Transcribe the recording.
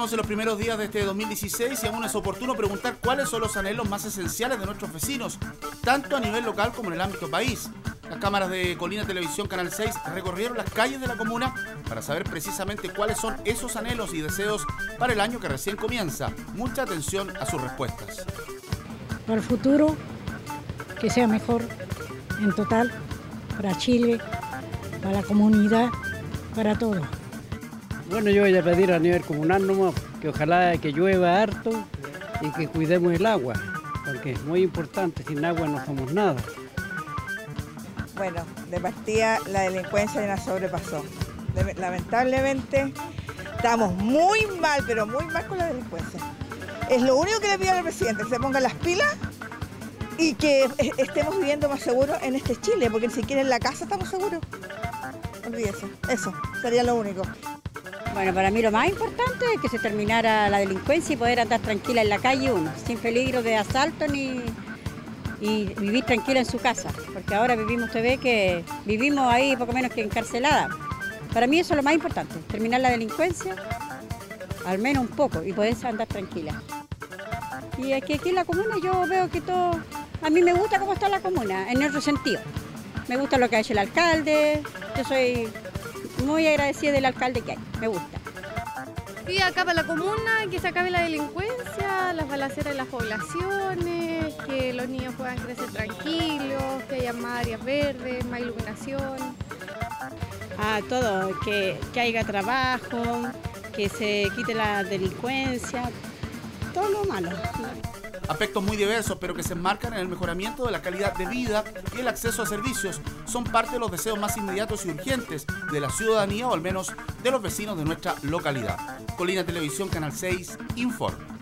Estamos en los primeros días de este 2016 y aún es oportuno preguntar cuáles son los anhelos más esenciales de nuestros vecinos, tanto a nivel local como en el ámbito país. Las cámaras de Colina Televisión Canal 6 recorrieron las calles de la comuna para saber precisamente cuáles son esos anhelos y deseos para el año que recién comienza. Mucha atención a sus respuestas. Para el futuro, que sea mejor en total, para Chile, para la comunidad, para todo. Bueno, yo voy a pedir a nivel comunal nomás, que ojalá que llueva harto y que cuidemos el agua, porque es muy importante, sin agua no somos nada. Bueno, de partida la delincuencia ya la sobrepasó. Lamentablemente estamos muy mal, pero muy mal con la delincuencia. Es lo único que le pido al presidente, que se ponga las pilas y que estemos viviendo más seguros en este Chile, porque ni siquiera en la casa estamos seguros. Olvídese, eso sería lo único. Bueno, para mí lo más importante es que se terminara la delincuencia y poder andar tranquila en la calle uno, sin peligro de asalto y vivir tranquila en su casa, porque ahora usted ve que vivimos ahí poco menos que encarcelada. Para mí eso es lo más importante, terminar la delincuencia, al menos un poco, y poder andar tranquila. Y aquí en la comuna yo veo que todo, a mí me gusta cómo está la comuna, en otro sentido. Me gusta lo que ha hecho el alcalde, yo soy muy agradecida del alcalde que hay, me gusta. Sí, acá para la comuna, que se acabe la delincuencia, las balaceras en las poblaciones, que los niños puedan crecer tranquilos, que haya más áreas verdes, más iluminación. Todo, que haya trabajo, que se quite la delincuencia, todo lo malo. Aspectos muy diversos, pero que se enmarcan en el mejoramiento de la calidad de vida y el acceso a servicios, son parte de los deseos más inmediatos y urgentes de la ciudadanía o al menos de los vecinos de nuestra localidad. Colina Televisión Canal 6 informa.